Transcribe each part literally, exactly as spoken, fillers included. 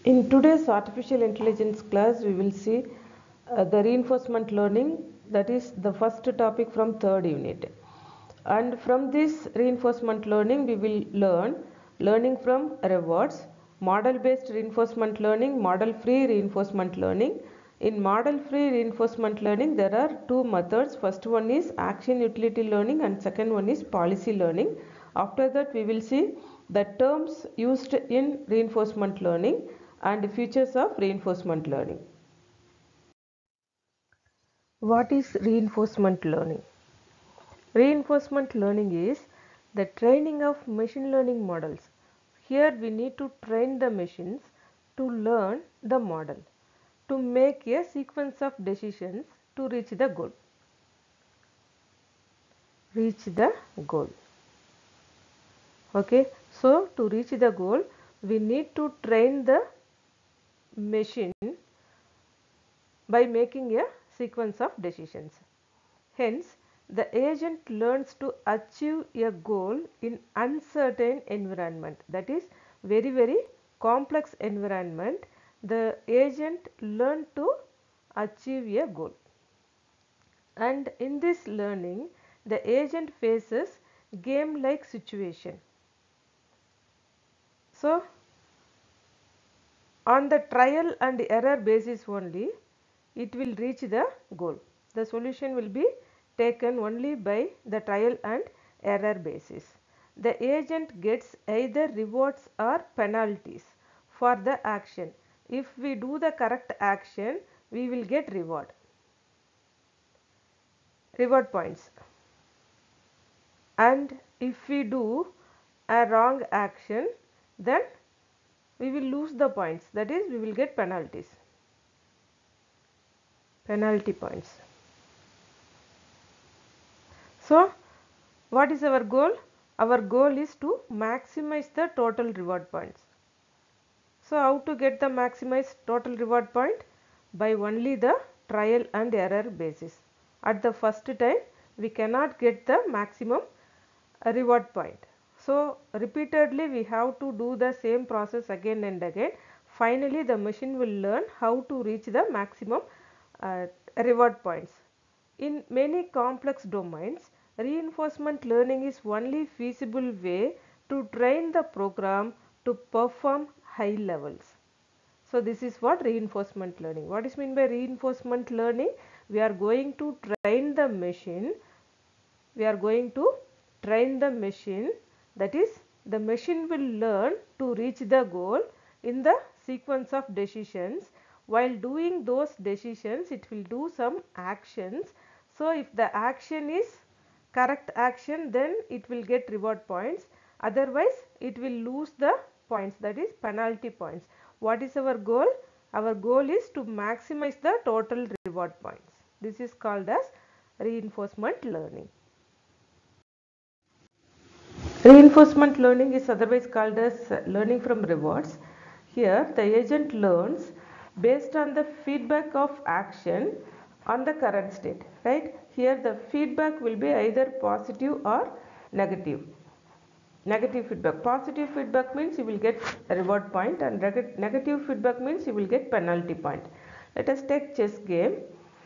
In today's artificial intelligence class, we will see uh, the reinforcement learning, that is the first topic from third unit. And from this reinforcement learning, we will learn learning from rewards, model-based reinforcement learning, model-free reinforcement learning. In model-free reinforcement learning, there are two methods. First one is action utility learning and second one is policy learning. After that, we will see the terms used in reinforcement learning and features of reinforcement learning. What is reinforcement learning? Reinforcement learning is the training of machine learning models. Here we need to train the machines to learn the model, to make a sequence of decisions to reach the goal. Reach the goal. Okay, so to reach the goal, we need to train the machine by making a sequence of decisions. Hence, the agent learns to achieve a goal in uncertain environment, that is very very complex environment. The agent learn to achieve a goal, and in this learning the agent faces game like situation. So on the trial and error basis only it will reach the goal. The solution will be taken only by the trial and error basis. The agent gets either rewards or penalties for the action. If we do the correct action, we will get reward. Reward points. And if we do a wrong action, then we will lose the points, that is we will get penalties. Penalty points. So what is our goal? Our goal is to maximize the total reward points. So how to get the maximized total reward point? By only the trial and error basis. At the first time we cannot get the maximum reward point. So repeatedly we have to do the same process again and again. Finally the machine will learn how to reach the maximum uh, reward points. In many complex domains, reinforcement learning is only feasible way to train the program to perform high levels. So this is what reinforcement learning. What is meant by reinforcement learning? We are going to train the machine. We are going to train the machine, that is the machine will learn to reach the goal in the sequence of decisions. While doing those decisions, it will do some actions. So if the action is correct action, then it will get reward points. Otherwise it will lose the points, that is penalty points. What is our goal? Our goal is to maximize the total reward points. This is called as reinforcement learning. Reinforcement learning is otherwise called as learning from rewards. Here the agent learns based on the feedback of action on the current state, right? Here the feedback will be either positive or negative. Negative feedback. Positive feedback means you will get a reward point, and negative feedback means you will get penalty point. Let us take chess game.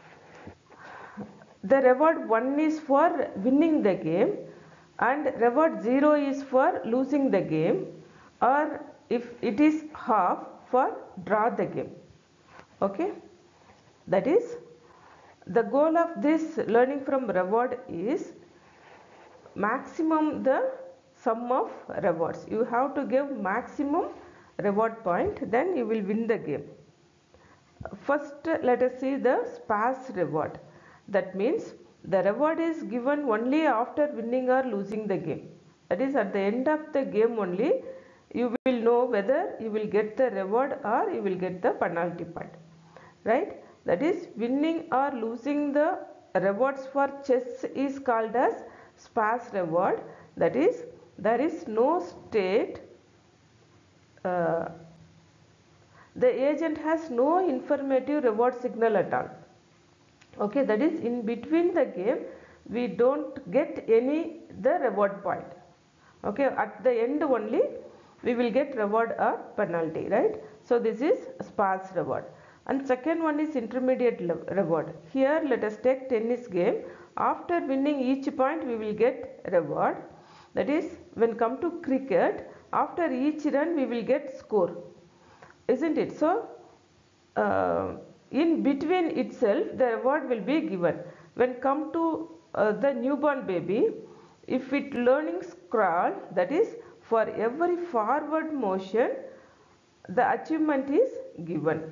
The reward one is for winning the game and reward zero is for losing the game, or if it is half, for draw the game. Okay, that is the goal of this learning from reward is maximum the sum of rewards. You have to give maximum reward point, then you will win the game. First let us see the sparse reward. That means the reward is given only after winning or losing the game. That is at the end of the game only you will know whether you will get the reward or you will get the penalty point, right? That is winning or losing the rewards for chess is called as sparse reward. That is there is no state, uh, the agent has no informative reward signal at all. Okay, that is in between the game we don't get any the reward point. Okay, at the end only we will get reward or penalty, right? So this is sparse reward. And second one is intermediate reward. Here let us take tennis game. After winning each point we will get reward. That is, when come to cricket, after each run we will get score. Isn't it? So uh, in between itself the reward will be given. When come to uh, the newborn baby, if it learning crawl, that is, for every forward motion the achievement is given.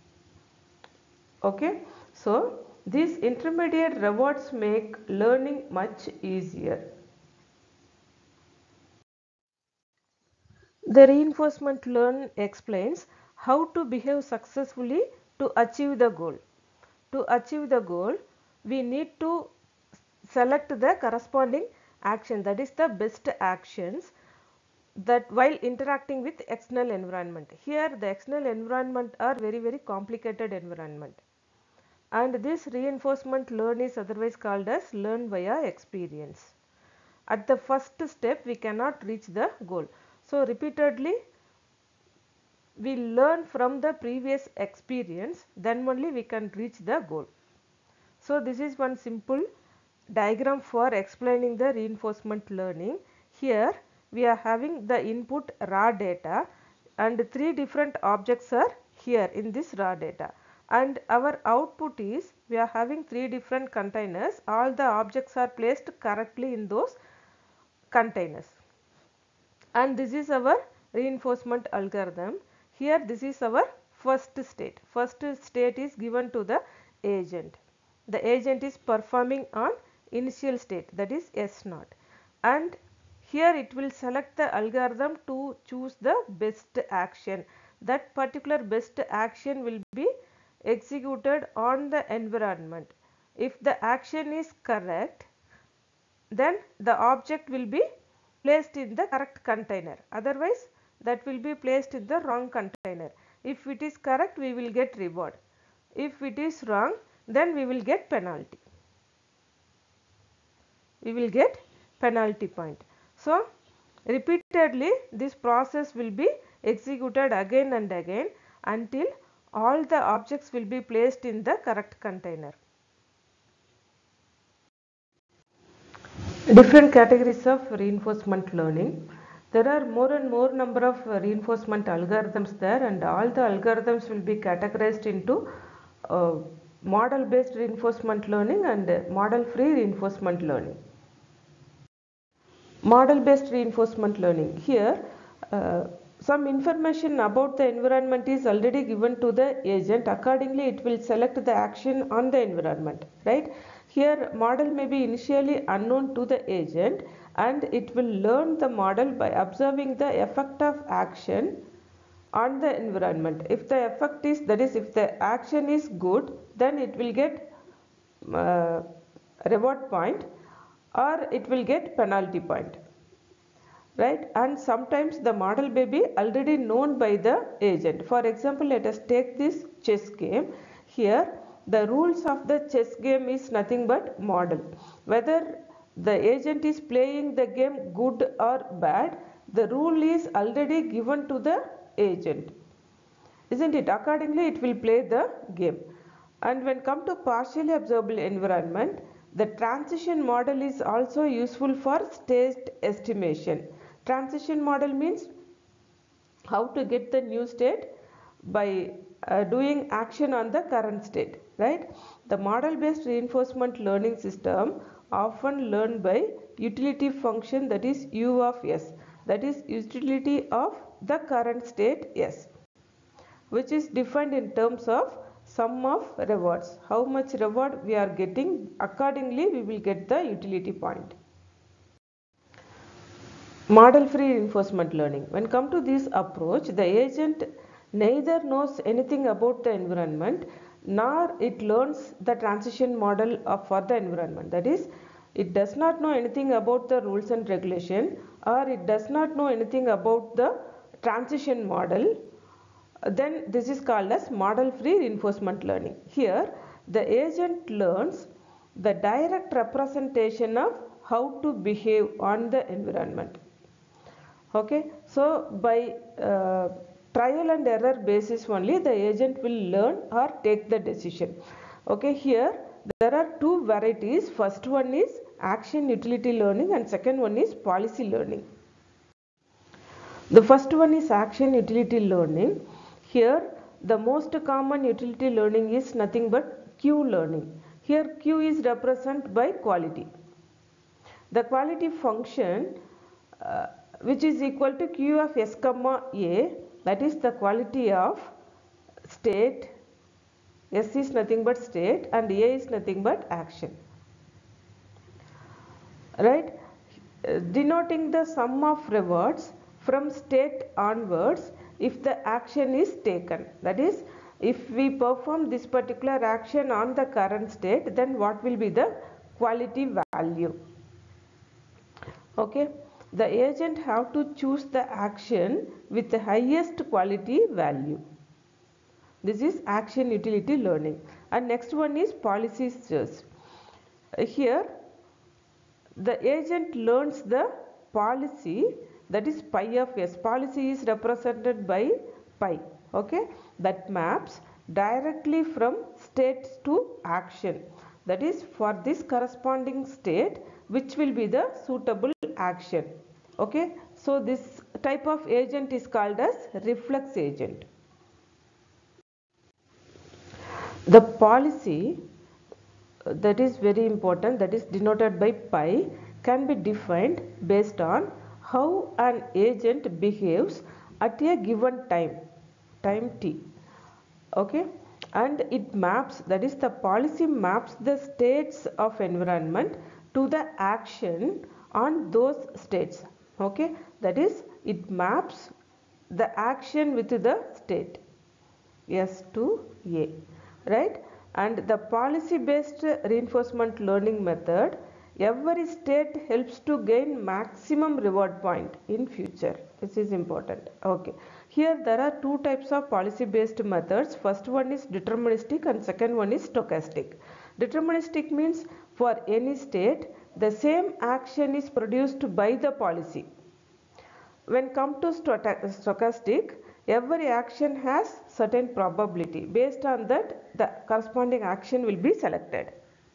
Okay, so these intermediate rewards make learning much easier. The reinforcement learn explains how to behave successfully to achieve the goal. To achieve the goal, we need to select the corresponding action, that is the best actions, that while interacting with external environment. Here the external environment are very very complicated environment, and this reinforcement learn is otherwise called as learn via experience. At the first step we cannot reach the goal, so repeatedly we learn from the previous experience, then only we can reach the goal. So this is one simple diagram for explaining the reinforcement learning. Here we are having the input raw data and three different objects are here in this raw data, and our output is we are having three different containers. All the objects are placed correctly in those containers, and this is our reinforcement algorithm. Here this is our first state. First state is given to the agent. The agent is performing on initial state, that is S naught, and here it will select the algorithm to choose the best action. That particular best action will be executed on the environment. If the action is correct, then the object will be placed in the correct container, otherwise that will be placed in the wrong container. If it is correct, we will get reward. If it is wrong, then we will get penalty. We will get penalty point. So repeatedly this process will be executed again and again until all the objects will be placed in the correct container. Different categories of reinforcement learning. There are more and more number of reinforcement algorithms there, and all the algorithms will be categorized into uh, model based reinforcement learning and model free reinforcement learning. Model based reinforcement learning. Here uh, some information about the environment is already given to the agent. Accordingly it will select the action on the environment, right? Here model may be initially unknown to the agent, and it will learn the model by observing the effect of action on the environment. If the effect is, that is, if the action is good, then it will get uh, reward point, or it will get penalty point, right? And sometimes the model may be already known by the agent. For example, let us take this chess game. Here the rules of the chess game is nothing but model. Whether the agent is playing the game good or bad, the rule is already given to the agent, isn't it? Accordingly it will play the game. And when come to partially observable environment, the transition model is also useful for state estimation. Transition model means how to get the new state by uh, doing action on the current state, right? The model based reinforcement learning system often learn by utility function, that is U of S, that is utility of the current state S, which is defined in terms of sum of rewards. How much reward we are getting, accordingly we will get the utility point. Model free reinforcement learning. When come to this approach, the agent neither knows anything about the environment nor it learns the transition model of, for the environment. That is, it does not know anything about the rules and regulation, or it does not know anything about the transition model. Then this is called as model free reinforcement learning. Here the agent learns the direct representation of how to behave on the environment. Okay, so by uh, trial and error basis only the agent will learn or take the decision. Okay, here there are two varieties. First one is action utility learning and second one is policy learning. The first one is action utility learning. Here the most common utility learning is nothing but Q learning. Here Q is represented by quality. The quality function uh, which is equal to Q of S comma A, that is the quality of state. S is nothing but state and A is nothing but action, right? Uh, denoting the sum of rewards from state onwards if the action is taken. That is, if we perform this particular action on the current state, then what will be the quality value? Okay, the agent have to choose the action with the highest quality value. This is action utility learning. And next one is policy search. Here the agent learns the policy, that is pi of S. Policy is represented by pi, okay, that maps directly from state to action. That is, for this corresponding state, which will be the suitable action. Okay, so this type of agent is called as reflex agent. The policy, that is very important, that is denoted by pi, can be defined based on how an agent behaves at a given time, time t. Okay, and it maps, that is the policy maps the states of environment to the action on those states. Okay, that is it maps the action with the state S to A, right? And the policy based reinforcement learning method, every state helps to gain maximum reward point in future. This is important. Okay, here there are two types of policy based methods. First one is deterministic and second one is stochastic. Deterministic means for any state the same action is produced by the policy. When come to stochastic, every action has certain probability. Based on that, the corresponding action will be selected.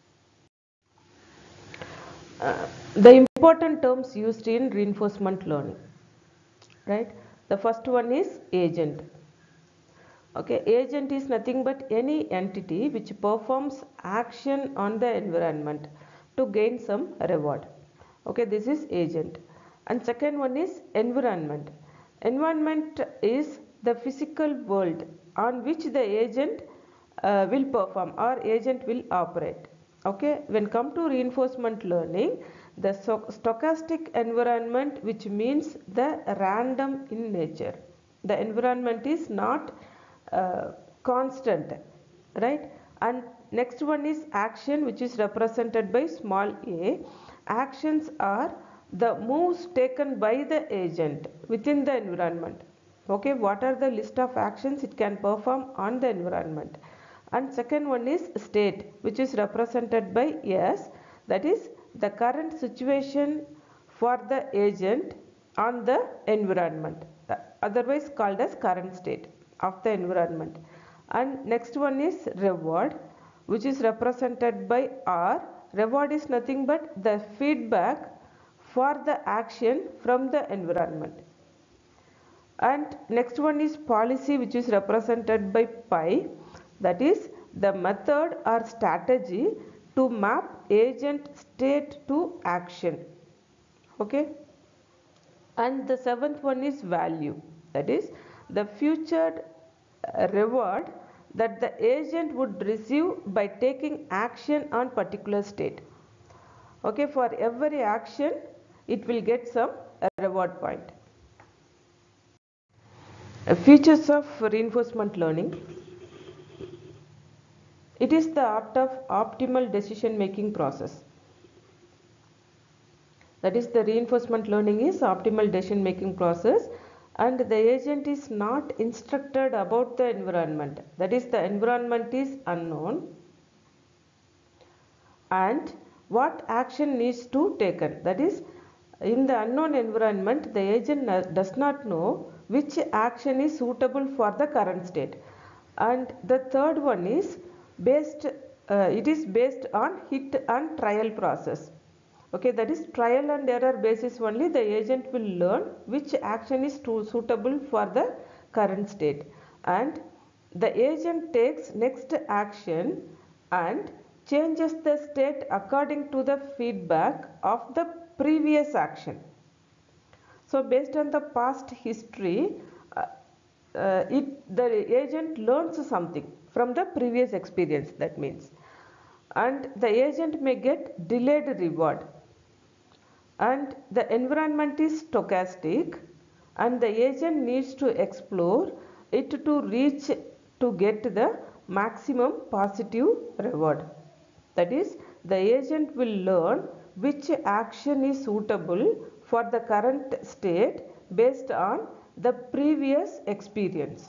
Uh, the important terms used in reinforcement learning, right? The first one is agent. Okay, agent is nothing but any entity which performs action on the environment to gain some reward. Okay, this is agent. And second one is environment. Environment is the physical world on which the agent uh, will perform or agent will operate. Okay, when come to reinforcement learning, the stochastic environment, which means the random in nature. The environment is not uh, constant, right? And next one is action, which is represented by small a. Actions are the moves taken by the agent within the environment. Okay, what are the list of actions it can perform on the environment? And second one is state, which is represented by S, that is the current situation for the agent on the environment, otherwise called as current state of the environment. And next one is reward, which is represented by R. Reward is nothing but the feedback for the action from the environment. And next one is policy, which is represented by pi, that is the method or strategy to map agent state to action. Okay, and the seventh one is value, that is the future reward that the agent would receive by taking action on particular state. Okay, for every action it will get some reward point. Features of reinforcement learning. It is the art of optimal decision making process. That is, the reinforcement learning is optimal decision making process, and the agent is not instructed about the environment. That is, the environment is unknown and what action needs to taken. That is, in the unknown environment, the agent does not know which action is suitable for the current state. And the third one is based, uh, it is based on hit and trial process. Okay, that is trial and error basis only the agent will learn which action is too suitable for the current state, and the agent takes next action and changes the state according to the feedback of the previous action. So based on the past history, uh, uh, it, the agent learns something from the previous experience, that means, and the agent may get delayed reward. And the environment is stochastic, and the agent needs to explore it to reach to get the maximum positive reward. That is, the agent will learn which action is suitable for the current state based on the previous experience.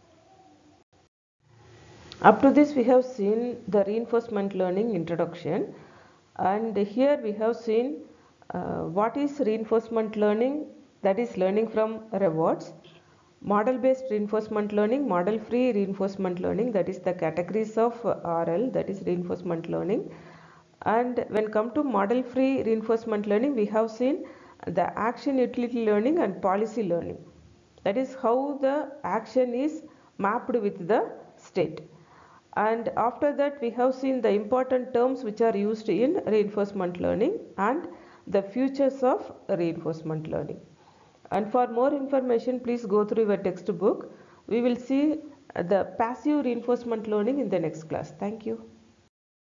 Up to this we have seen the reinforcement learning introduction, and here we have seen uh, what is reinforcement learning, that is learning from rewards, model based reinforcement learning, model free reinforcement learning, that is the categories of R L, that is reinforcement learning. And when come to model free reinforcement learning, we have seen the action utility learning and policy learning, that is how the action is mapped with the state. And after that we have seen the important terms which are used in reinforcement learning and the features of reinforcement learning. And for more information, please go through your textbook. We will see the passive reinforcement learning in the next class. Thank you.